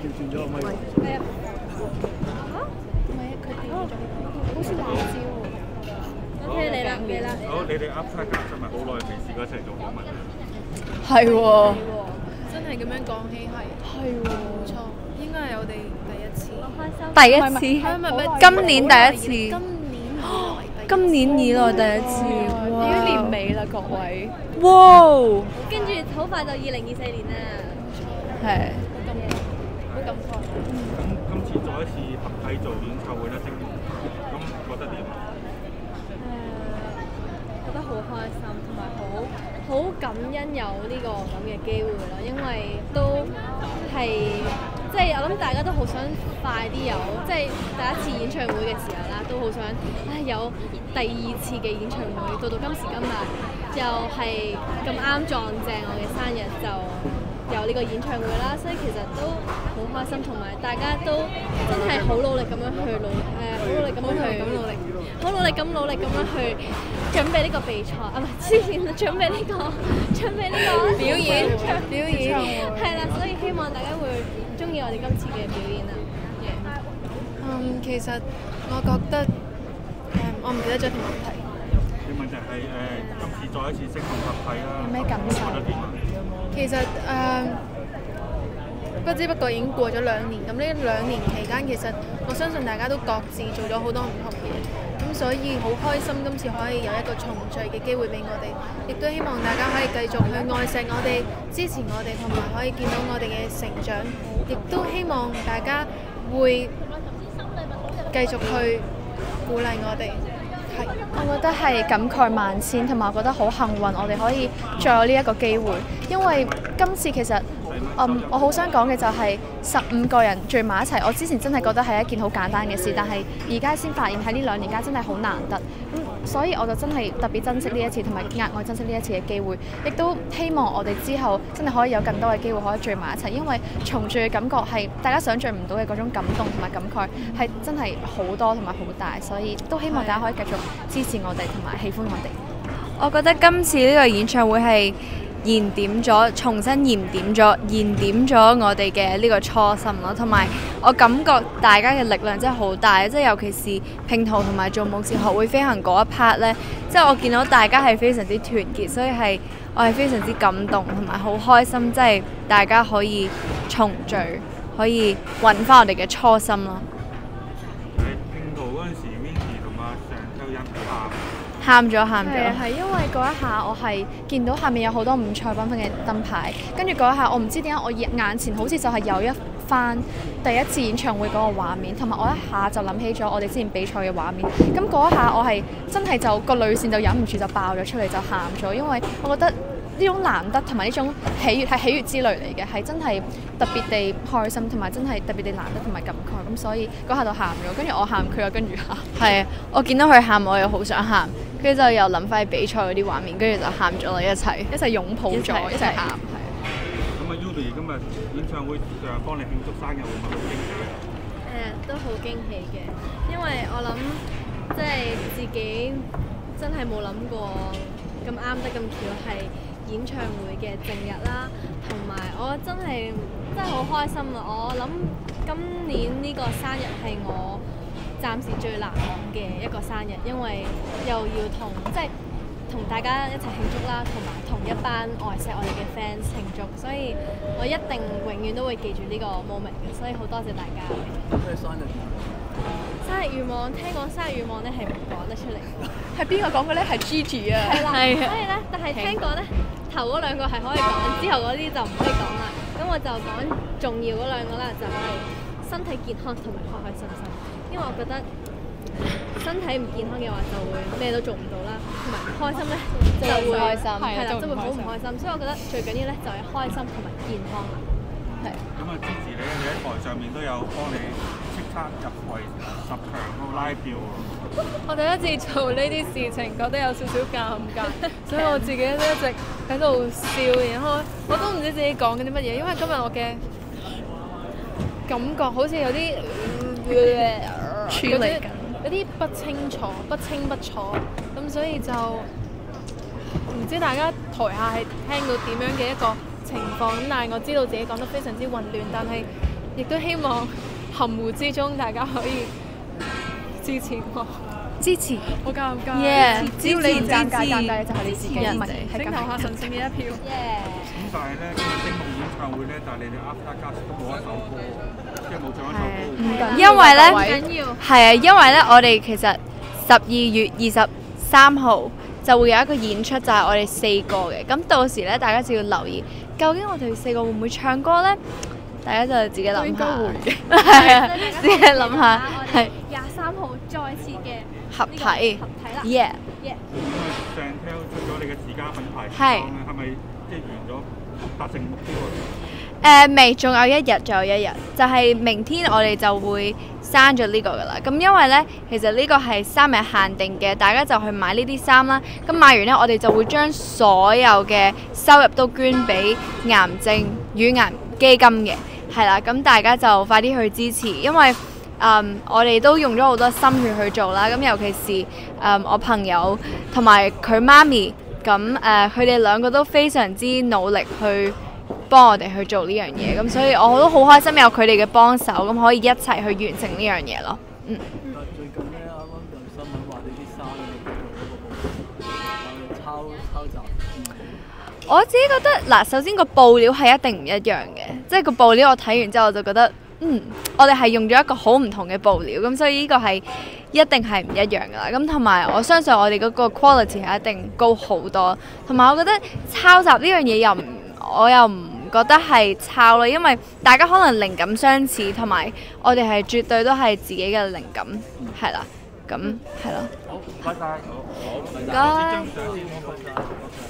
調轉咗個咪。 係啊。嚇？唔係啊，佢調咗，好似辣椒喎。OK，嚟啦，嚟啦。 好，你哋 up 曬真係好耐未試過一齊做訪問。 係喎， 真係咁樣講起係喎，冇錯，應該係我哋第一次。 第一次，今年第一次，今年以來第一次， 已經年尾啦，各位。 哇！ 跟住好快就2024年啦。 係。 好感慨。 咁今次再一次合體做演唱會咧，咁覺得點啊？ 覺得好開心，同埋好感恩有呢個咁嘅機會咯，因為都係即係我諗大家都好想快啲有，即係第一次演唱會嘅時候啦，都好想有第二次嘅演唱會，到今時今日又係咁啱撞正我嘅生日就有呢個演唱會啦，所以其實都好開心，同埋大家都真係好努力咁樣去好努力咁樣去，好努力咁去準備呢個比賽，啊唔係之前準備呢個表演，係啦，所以希望大家會中意我哋今次嘅表演啦。 其實我覺得我唔記得咗條問題。 條問題係今次再一次星夢合體啦， 有咩感受？ 覺得點啊？ 其實不知不覺已經過咗2年，咁呢2年期間，其實我相信大家都各自做咗好多唔同嘢，咁所以好開心今次可以有一個重聚嘅機會俾我哋，亦都希望大家可以繼續去愛錫我哋、支持我哋，同埋可以見到我哋嘅成長，亦都希望大家會繼續去鼓勵我哋。 我覺得係感慨萬千，同埋我覺得好幸運，我哋可以再有呢一個機會，因為今次其實我好想講嘅就係15個人聚埋一齊，我之前真係覺得係一件好簡單嘅事，但係而家先發現喺呢2年間真係好難得，所以我就真係特別珍惜呢一次，同埋額外珍惜呢一次嘅機會，亦都希望我哋之後真係可以有更多嘅機會可以聚埋一齊，因為重聚嘅感覺係大家想像唔到嘅嗰種感動同埋感慨係真係好多同埋好大，所以都希望大家可以繼續支持我哋同埋喜歡我哋。 我覺得今次呢個演唱會係重新燃點咗我哋嘅呢個初心咯，同埋我感覺大家嘅力量真係好大，即係尤其是拼圖同埋做夢是學會飛行嗰一 part 呢，即係我見到大家係非常之團結，所以我係非常之感動同埋好開心，即係大家可以重聚，可以揾翻我哋嘅初心咯。 拼圖嗰陣時 ，Winky 同阿鄭秋欣喊咗，係因為嗰一下我係見到下面有好多五彩繽紛嘅燈牌，跟住嗰一下我唔知點解我眼前好似就係有一番第一次演唱會嗰個畫面，同埋我一下就諗起咗我哋之前比賽嘅畫面，咁嗰一下我係真係就個淚腺就忍唔住就爆咗出嚟就喊咗，因為我覺得呢種難得同埋呢種喜悅係喜悅之類嚟嘅，係真係特別地開心，同埋真係特別地難得同埋感慨，咁所以嗰下就喊咗，跟住我喊，佢又跟住喊。係啊，我見到佢喊，我又好想喊，跟住就又諗翻起比賽嗰啲畫面，跟住就喊咗啦，一齊擁抱咗，一齊喊。係。 咁啊 Yuli 今日演唱會幫你慶祝生日，會唔會好驚喜啊？ 都好驚喜嘅，因為我諗即係自己真係冇諗過咁啱得咁巧係演唱會嘅正日啦，同埋我真係好開心啊！我諗今年呢個生日係我暫時最難忘嘅一個生日，因為又要同大家一齊慶祝啦，同埋同一班愛錫我哋嘅 fans 慶祝，所以我一定永遠都會記住呢個 moment 嘅，所以好多謝大家。生日願望，聽講生日願望咧係唔講得出嚟， 係邊個講嘅咧？係 Gigi 啊。 係啦，所以咧，但係聽講咧，頭嗰2個係可以講，之後嗰啲就唔可以講啦。咁我就講重要嗰2個啦，就係身體健康同埋開開心心。因為我覺得身體唔健康嘅話，就會咩都做唔到啦，同埋唔開心咧就會開心， 係啦，就會好唔開心。所以我覺得最緊要咧就係開心同埋健康啦。係。咁啊，支持你喺台上面都有幫你叱咤入圍10強嗰個拉票喎。 我第一次做呢啲事情，覺得有少少尷尬，所以我自己都一直喺度笑，然後我都唔知自己講緊啲乜嘢，因為今日我嘅感覺好似有啲有啲不清楚、不清不楚，咁所以就唔知大家台下係聽到點樣嘅一個情況，咁但係我知道自己講得非常之混亂，但係亦都希望含糊之中大家可以支持我。 支持， 好尷尬。 只要你唔尷尬，尷尬嘅就係你自己，唔係請投下神聖嘅一票。 咁但係咧，今日星夢演唱會咧，但係你哋 After Gas 都冇一首歌，即係冇唱一首歌。 因為咧， 唔緊要。 係啊，因為咧，我哋其實12月23號就會有一個演出，就係我哋4個嘅。咁到時咧，大家就要留意，究竟我哋4個會唔會唱歌咧？大家就自己諗下。應該會。係啊，自己諗下。係。 23號再次嘅合體啦。 Yeah。 因為Chantelle出咗你嘅自家品牌， 係咪即係完咗達成目標？ 未，仲有一日，就係明天我哋就會刪咗呢個噶啦。咁因為呢，其實呢個係3日限定嘅，大家就去買呢啲衫啦。咁買完呢，我哋就會將所有嘅收入都捐俾癌症乳癌基金嘅，係啦。咁大家就快啲去支持，因為我哋都用咗好多心血去做啦。咁尤其是我朋友同埋佢媽咪，咁佢哋2個都非常之努力去幫我哋去做呢樣嘢，咁所以我都好開心有佢哋嘅幫手，咁可以一齊去完成呢樣嘢咯。 最近咧，啱啱有新聞話你啲衫有抄襲。 我自己覺得嗱，首先個布料係一定唔一樣嘅，即係個布料我睇完之後我就覺得，我哋係用咗一個好唔同嘅布料，咁所以呢個係一定係唔一樣噶啦。咁同埋我相信我哋嗰個 quality 係一定高好多，同埋我覺得抄襲呢樣嘢我又唔覺得係抄咯，因為大家可能靈感相似，同埋我哋係絕對都係自己嘅靈感，係啦，咁係咯。 好，拜拜。好， 唔該。